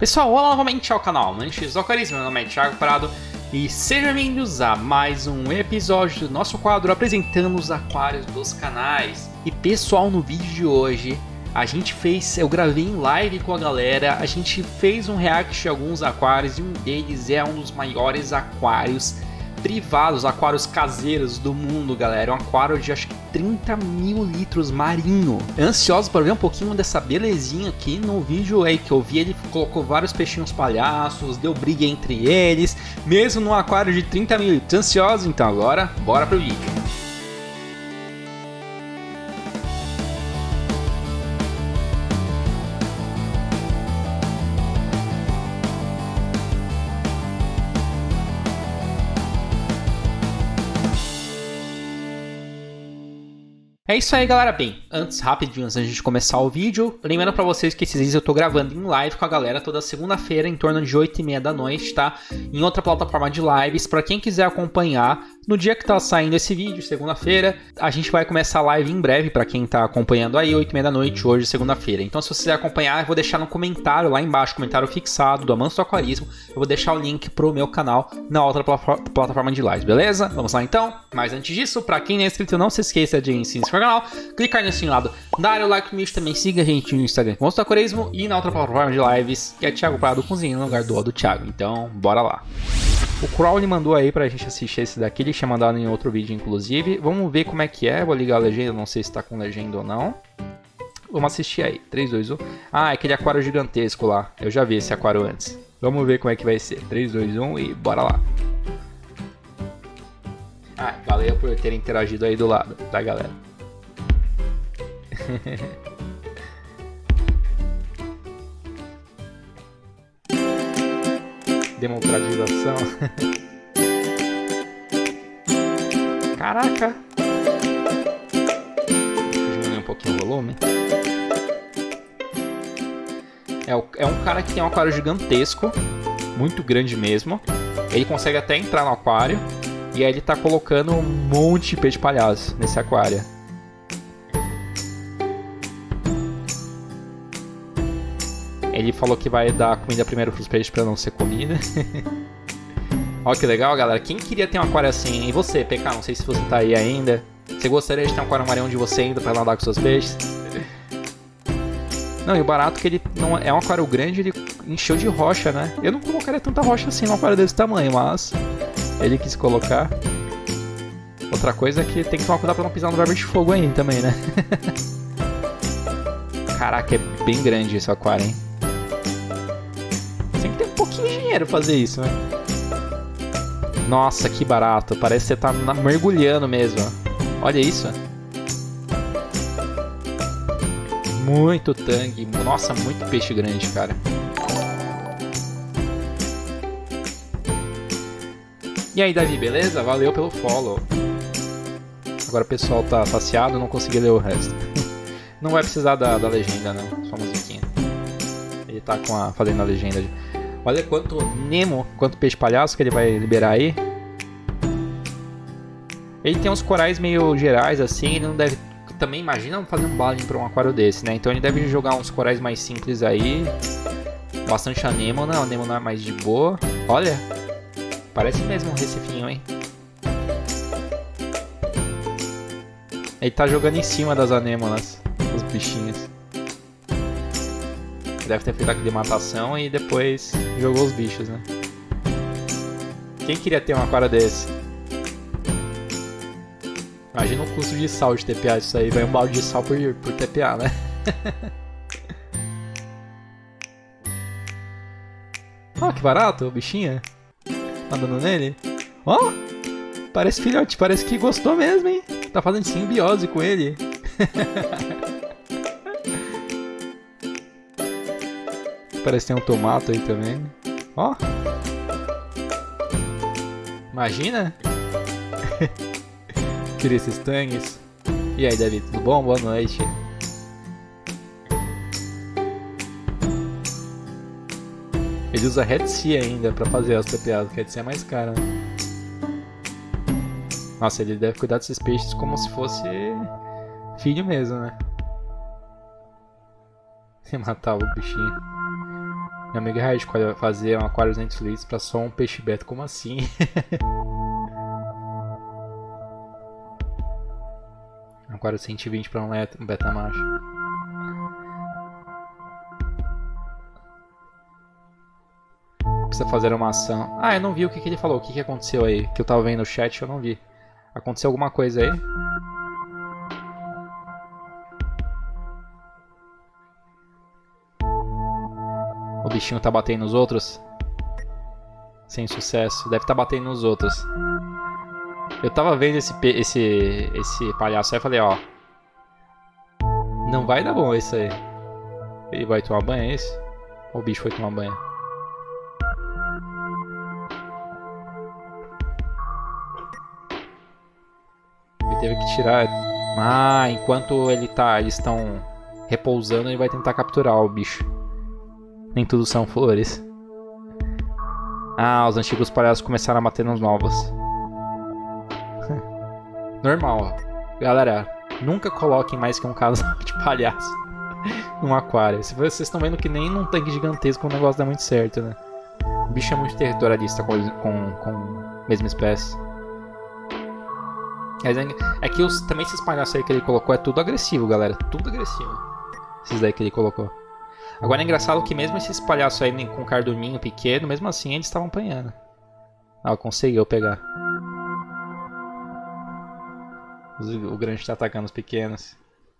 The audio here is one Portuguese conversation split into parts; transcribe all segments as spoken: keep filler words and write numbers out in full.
Pessoal, olá novamente ao canal Manches do Aquarismo, meu nome é Thiago Prado e sejam bem-vindos a mais um episódio do nosso quadro apresentando os aquários dos canais. E pessoal, no vídeo de hoje a gente fez, eu gravei em live com a galera, a gente fez um react de alguns aquários e um deles é um dos maiores aquários privados, aquários caseiros do mundo, galera. É um aquário de acho que trinta mil litros marinho. Ansioso para ver um pouquinho dessa belezinha aqui no vídeo aí que eu vi. Ele colocou vários peixinhos palhaços, deu briga entre eles, mesmo num aquário de trinta mil litros. Ansioso? Então agora, bora pro vídeo. É isso aí, galera. Bem, antes, rapidinho, antes da gente começar o vídeo, lembrando pra vocês que esses vídeos eu tô gravando em live com a galera toda segunda-feira, em torno de oito e meia da noite, tá? Em outra plataforma de lives, pra quem quiser acompanhar, no dia que tá saindo esse vídeo, segunda-feira, a gente vai começar a live em breve, pra quem tá acompanhando aí, oito e meia da noite, hoje, segunda-feira. Então, se você quiser acompanhar, eu vou deixar no comentário, lá embaixo, comentário fixado, do Amanso do Aquarismo, eu vou deixar o link pro meu canal na outra plataforma de lives, beleza? Vamos lá, então? Mas antes disso, pra quem não é inscrito, não se esqueça de se inscrever no canal, clicar nesse lado, dar o like no vídeo, também siga a gente no Instagram Amanso do Aquarismo e na outra plataforma de lives, que é Thiago Prado cozinhando no lugar do do Thiago. Então, bora lá. O Crowley mandou aí pra gente assistir esse daqui, ele tinha mandado em outro vídeo inclusive. Vamos ver como é que é, vou ligar a legenda, não sei se tá com legenda ou não. Vamos assistir aí, três, dois, um. Ah, é aquele aquário gigantesco lá, eu já vi esse aquário antes. Vamos ver como é que vai ser, três, dois, um e bora lá. Ah, valeu por terem interagido aí do lado, tá, galera? Democratização. Caraca. Deixa eu diminuir um pouquinho o volume. É, é um cara que tem um aquário gigantesco, muito grande mesmo. Ele consegue até entrar no aquário. E aí ele tá colocando um monte de peixe palhaço nesse aquário. Ele falou que vai dar comida primeiro pros peixes pra não ser comida. Olha que legal, galera. Quem queria ter um aquário assim? E você, P K? Não sei se você tá aí ainda. Você gostaria de ter um aquário marinho onde você ainda pra nadar com seus peixes? Não, e o barato é que ele não é um aquário grande, ele encheu de rocha, né? Eu não colocaria tanta rocha assim num aquário desse tamanho, mas ele quis colocar. Outra coisa é que tem que tomar cuidado pra não pisar no verbo de fogo aí também, né? Caraca, é bem grande esse aquário, hein? Tem que ter um pouquinho de dinheiro pra fazer isso, né? Nossa, que barato. Parece que você tá mergulhando mesmo. Olha isso. Muito tangue. Nossa, muito peixe grande, cara. E aí, Davi, beleza? Valeu pelo follow. Agora o pessoal tá saciado, não consegui ler o resto. Não vai precisar da, da legenda, não. Só musiquinha. Ele tá com a, fazendo a legenda. Olha quanto Nemo, quanto peixe palhaço que ele vai liberar aí. Ele tem uns corais meio gerais assim. Ele não deve... Também imagina fazer um balling para um aquário desse, né? Então ele deve jogar uns corais mais simples aí. Bastante anêmona. A anêmona é mais de boa. Olha. Parece mesmo um recifinho, hein? Ele tá jogando em cima das anêmonas. Os bichinhos. Deve ter feito a aclimatação e depois jogou os bichos, né? Quem queria ter um aquário desse? Imagina o custo de sal de T P A isso aí. Vai um balde de sal por, por T P A, né? Ó, oh, que barato o bichinho. Andando nele. Ó, oh, parece filhote. Parece que gostou mesmo, hein? Tá fazendo simbiose com ele. Parece que tem um tomato aí também. Ó. Imagina. Tira esses tangues. E aí, David, tudo bom? Boa noite. Ele usa Red Sea ainda pra fazer as T P As. Red Sea é mais caro, né? Nossa, ele deve cuidar desses peixes como se fosse filho mesmo, né? Você matava o bichinho. Meu amigo Red fazer um aquário duzentos litros pra só um peixe beta. Como assim? Aquário cento e vinte pra um beta macho. Precisa fazer uma ação. Ah, eu não vi o que, que ele falou. O que, que aconteceu aí? Que eu tava vendo no chat, eu não vi. Aconteceu alguma coisa aí? O bichinho tá batendo nos outros? Sem sucesso. Deve tá batendo nos outros. Eu tava vendo esse, esse, esse palhaço aí e falei, ó. Não vai dar bom isso aí. Ele vai tomar banho, é isso? Ou o bicho foi tomar banho? Ele teve que tirar... Ah, enquanto ele tá, eles estão repousando, ele vai tentar capturar o bicho. Nem tudo são flores. Ah, os antigos palhaços começaram a bater nos novos. Normal, ó. Galera, nunca coloquem mais que um casal de palhaço num aquário. Se vocês estão vendo que nem num tanque gigantesco o negócio dá muito certo, né? O bicho é muito territorialista com, com, com a mesma espécie. É que os, também esses palhaços aí que ele colocou é tudo agressivo, galera. Tudo agressivo. Esses daí que ele colocou. Agora é engraçado que mesmo esses palhaços aí com carduminho pequeno, mesmo assim eles estavam apanhando. Ah, conseguiu pegar. O grande está atacando os pequenos.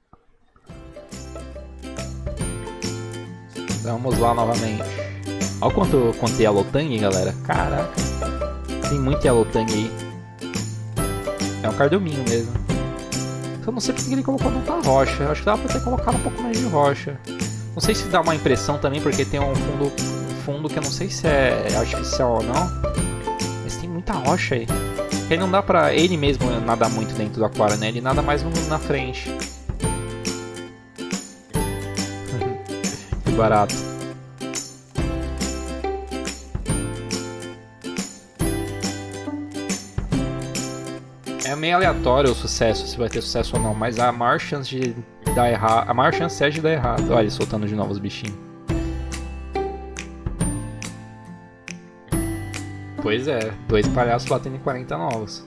Vamos lá novamente. Olha quanto, quanto Yellow Tang, galera. Caraca. Tem muito Yellow Tang aí. É um carduminho mesmo. Eu não sei porque ele colocou tanta rocha. Eu acho que dava pra ter colocado um pouco mais de rocha. Não sei se dá uma impressão também, porque tem um fundo, um fundo que eu não sei se é artificial ou não. Mas tem muita rocha aí. Porque não dá pra ele mesmo nadar muito dentro do aquário, né? Ele nada mais no, na frente. Que barato. É meio aleatório o sucesso, se vai ter sucesso ou não, mas a maior chance de dar errado, a maior chance é de dar errado. Olha ele soltando de novo os bichinhos. Pois é, dois palhaços batendo em quarenta novos.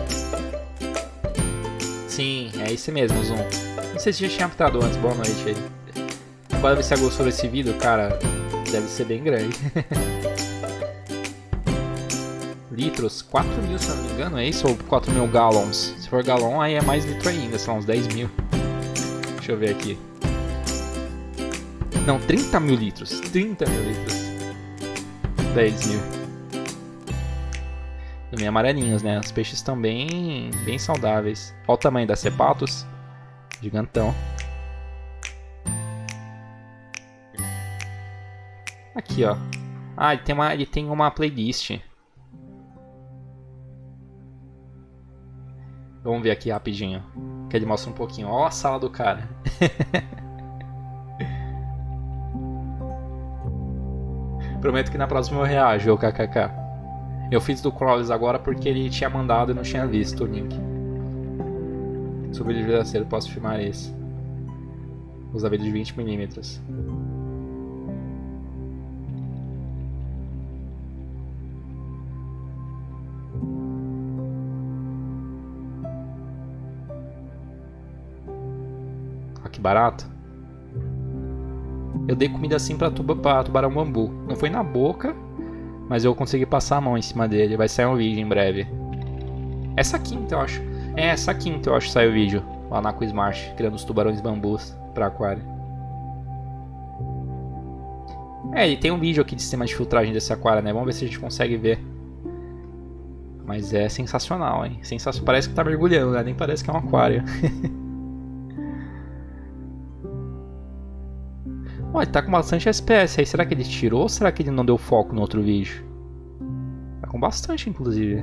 Sim, é esse mesmo, Zoom. Não sei se já tinha apitado antes, boa noite aí. Bora ver se você gostou desse vídeo, cara. Deve ser bem grande. Litros, quatro mil se não me engano, é isso? Ou quatro mil gallons? Se for galão, aí é mais litro ainda, são uns dez mil. Deixa eu ver aqui. Não, trinta mil litros. trinta mil litros. dez mil. Também amarelinhos, né? Os peixes estão bem, bem saudáveis. Olha o tamanho da Cepatos. Gigantão. Aqui, ó. Ah, ele tem uma, ele tem uma playlist. Vamos ver aqui rapidinho. Que ele mostra um pouquinho. Ó a sala do cara. Prometo que na próxima eu reajo, kkk. Eu fiz do Clóvis agora porque ele tinha mandado e não tinha visto o link. Sobre o vídeo verdadeiro, posso filmar esse. Usa vídeo de vinte milímetros. Olha que barato. Eu dei comida assim pra, tuba, pra tubarão bambu. Não foi na boca, mas eu consegui passar a mão em cima dele. Vai sair um vídeo em breve. Essa quinta, eu acho. É, essa quinta eu acho que sai o vídeo. Lá na Aquasmart, criando os tubarões bambus pra aquário. É, ele tem um vídeo aqui de sistema de filtragem desse aquário, né? Vamos ver se a gente consegue ver. Mas é sensacional, hein? Sensacional. Parece que tá mergulhando, né? Nem parece que é um aquário. Olha, ele tá com bastante S P S aí. Será que ele tirou ou será que ele não deu foco no outro vídeo? Tá com bastante, inclusive.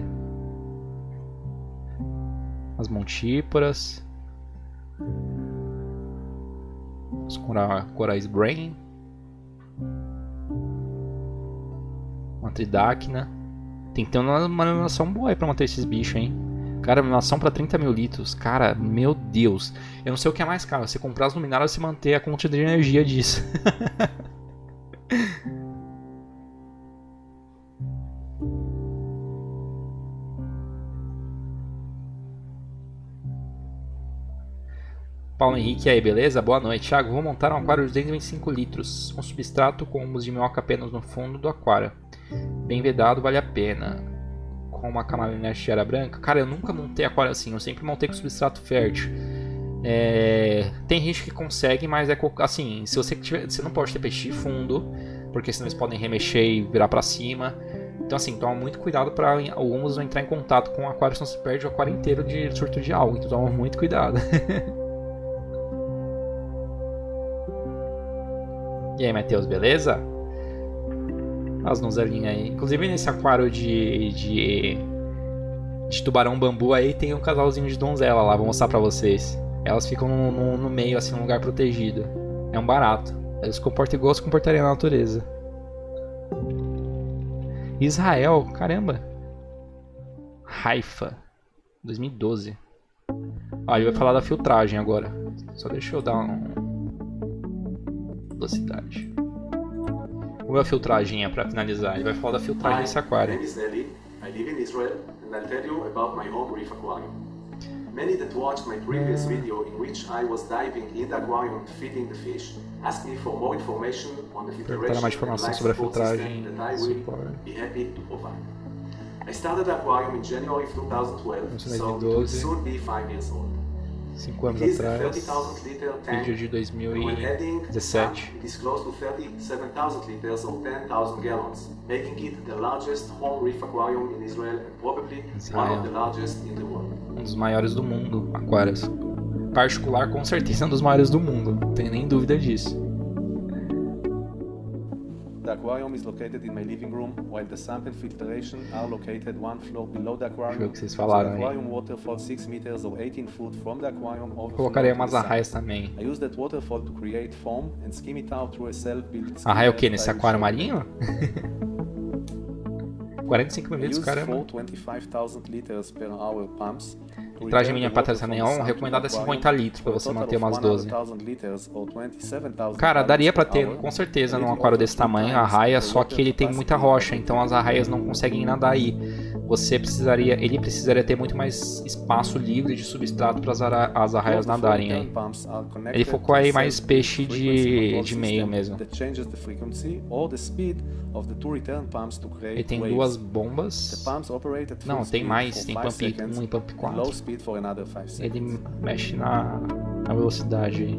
As montíporas. Os cora corais brain. Uma tridacna. Tem que ter uma iluminação boa aí pra manter esses bichos, hein? Cara, iluminação pra trinta mil litros. Cara, meu Deus. Eu não sei o que é mais caro. Você comprar as luminárias ou você manter a quantidade de energia disso. Paulo Henrique, e aí, beleza? Boa noite. Thiago, vou montar um aquário de duzentos e vinte e cinco litros, com substrato com humus de minhoca apenas no fundo do aquário. Bem vedado, vale a pena. Com uma camarina de era branca. Cara, eu nunca montei aquário assim, eu sempre montei com substrato fértil. É... Tem gente que consegue, mas é assim, se você tiver, você não pode ter peixe de fundo, porque senão eles podem remexer e virar pra cima. Então assim, toma muito cuidado para o humus não entrar em contato com o aquário, senão você perde o aquário inteiro de surto de alga. Então toma muito cuidado. E aí, Matheus, beleza? As nozelinhas aí. Inclusive nesse aquário de, de, de tubarão bambu aí tem um casalzinho de donzela lá, vou mostrar pra vocês. Elas ficam no, no, no meio, assim, num lugar protegido. É um barato. Eles se comportam igual se comportariam na natureza. Israel, caramba. Haifa, dois mil e doze. Ah, ele vai falar da filtragem agora. Só deixa eu dar um... velocidade. Uma filtragem para finalizar. Ele vai falar da filtragem desse aquário. My name is Eli. I live in Israel and I'll tell you about my home reef aquarium. Many that watched my previous video in which I was diving in the aquarium feeding the fish asked me for more information on the filtration mais informação sobre a filtragem that I will be happy to provide. I started the aquarium in January of two thousand twelve, so it will soon be five years old. cinco anos atrás, vídeo de dois mil e dezessete. It is close to thirty-seven thousand liters or ten thousand gallons, making it the largest home reef aquarium in Israel and probably one of the largest in the world. Um dos maiores do mundo, aquários. Particular, com certeza, é um dos maiores do mundo, não tem nem dúvida disso. The aquarium is located in my living room, while the sample filtration are located one floor below the aquarium. Deixa eu ver o que vocês falaram aí. The aquarium water falls six meters or eighteen foot from the aquarium over. Colocarei umas arraias também. I use that waterfall to create foam and skim it out through a self-built. Arraia o que nesse aquário marinho? quarenta e cinco minutos, caramba. twenty-five thousand liters per hour pumps. Filtragem mínima para trazer neon, recomendada é cinquenta litros para você manter umas doze. Cara, daria para ter com certeza num aquário desse tamanho, a arraia, só que ele tem muita rocha, então as arraias não conseguem nadar aí. Você precisaria, ele precisaria ter muito mais espaço livre de substrato para as arraias nadarem aí. Ele focou aí mais peixe de, de meio mesmo. Ele tem duas bombas. Não, tem mais, tem pump um e pump quatro. Ele mexe na, na velocidade aí.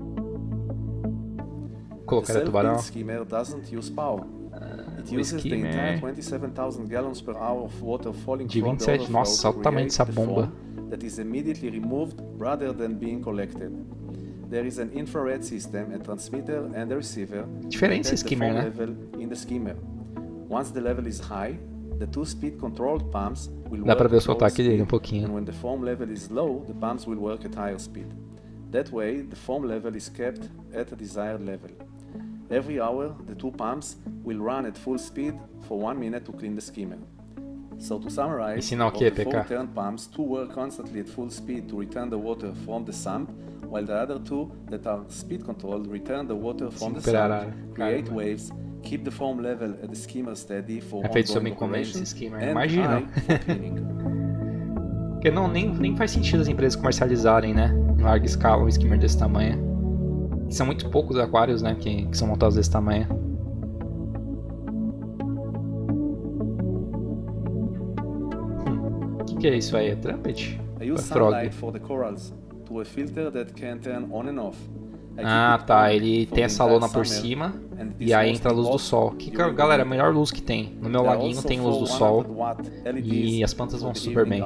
Colocar o tubarão. O skimmer de vinte e sete, nossa, olha o tamanho dessa bomba. Diferente esse skimmer, né? Dá pra ver o sotaque dele um pouquinho. Every hour, the two pumps will run at full speed for one minute to clean the skimmer. So to summarize, Ensina o que, of the four return pumps, two work constantly at full speed to return the water from the sump, while the other two that are speed controlled return the water from the sump, create waves, keep the foam level at the skimmer steady for ongoing operation, and high for cleaning. Porque não, nem, nem faz sentido as empresas comercializarem, né, em larga escala um skimmer desse tamanho. São muito poucos aquários, né, que, que são montados desse tamanho. O que, que é isso aí? É trumpet? I use sunlight for the corals to a filter that can turn on and off. Ah, tá. Ele tem essa lona por cima e aí entra a luz do sol. Que, galera, a melhor luz que tem. No meu laguinho tem luz do sol e as plantas vão super bem.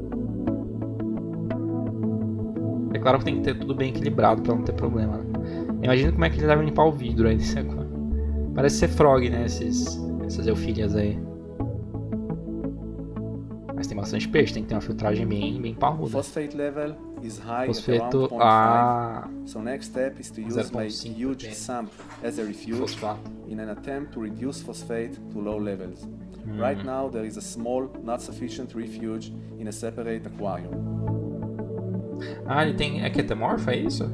É claro que tem que ter tudo bem equilibrado pra não ter problema. Imagina como é que ele deve limpar o vidro aí desse aquário. Parece ser frog, né? Esses, essas eufílias aí. Mas tem bastante peixe, tem que ter uma filtragem bem, bem parruda. Phosphate level is high Fosfeto a so next step is to use my huge sump as a refuge fosfato. in an attempt to reduce phosphate to low levels. Hmm. Right now there is a small, not sufficient refuge in a separate aquarium. Ah, ele tem... é ketamorfa, é isso?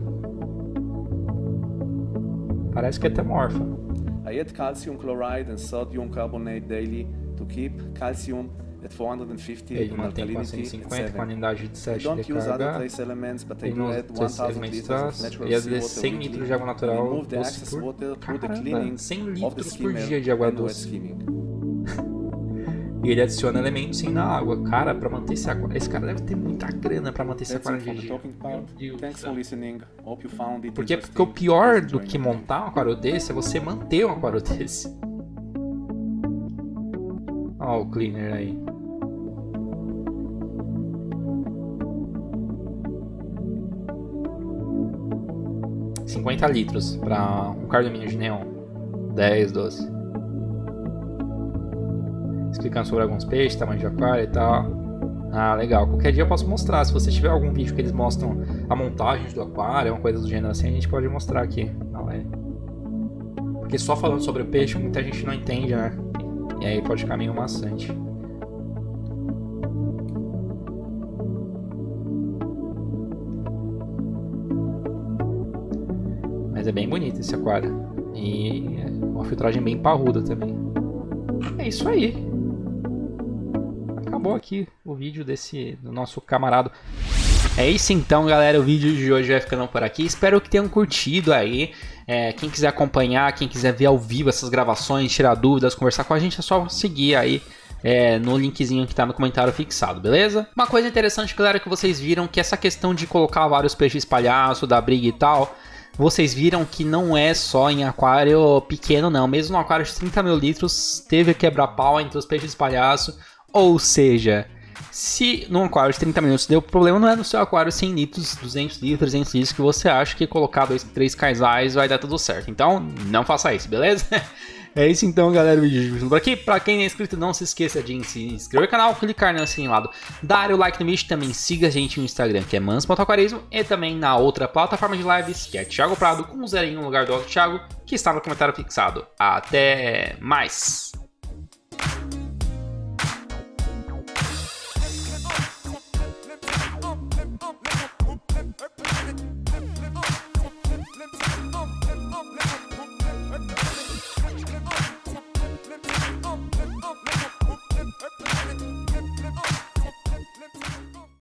Parece ketamorfa. I add calcium chloride and sodium carbonate daily to keep calcium at four hundred fifty ele mantém com cento e cinquenta, com a unidade de sete de carga. Ele não usa esses elementos traços. Ele adiciona cem litros de água natural doce por... Caramba, cem litros por dia de água doce. E ele adiciona elementos sim na água. Cara, pra manter esse aquário... Esse cara deve ter muita grana pra manter esse aquário de dia. Porque, porque o pior do que montar um aquário desse é você manter um aquário desse. Olha o cleaner aí. cinquenta litros para um cardomínio de neon. dez, doze. Explicando sobre alguns peixes, tamanho de aquário e tal. Ah, legal. Qualquer dia eu posso mostrar. Se você tiver algum vídeo que eles mostram a montagem do aquário, uma coisa do gênero assim, a gente pode mostrar aqui. Porque só falando sobre o peixe, muita gente não entende, né? E aí pode ficar meio maçante. Mas é bem bonito esse aquário. E uma filtragem bem parruda também. É isso aí. Acabou aqui o vídeo desse do nosso camarada. É isso então, galera. O vídeo de hoje vai ficando por aqui. Espero que tenham curtido aí. É, quem quiser acompanhar, quem quiser ver ao vivo essas gravações, tirar dúvidas, conversar com a gente, é só seguir aí é, no linkzinho que tá no comentário fixado, beleza? Uma coisa interessante, galera, que vocês viram que essa questão de colocar vários peixes palhaço, da briga e tal, vocês viram que não é só em aquário pequeno, não. Mesmo no aquário de trinta mil litros, teve quebra-pau entre os peixes palhaço. Ou seja, se num aquário de trinta minutos deu problema, não é no seu aquário cem litros, duzentos litros, trezentos litros que você acha que colocar dois, três casais vai dar tudo certo. Então, não faça isso, beleza? É isso então, galera, o vídeo de por aqui. Pra quem não é inscrito, não se esqueça de se inscrever no canal, clicar no sininho lá, dar o like no vídeo, também siga a gente no Instagram, que é mans ponto aquarismo, e também na outra plataforma de lives, que é Thiago Prado, com um zerinho no lugar do outro Thiago, que está no comentário fixado. Até mais!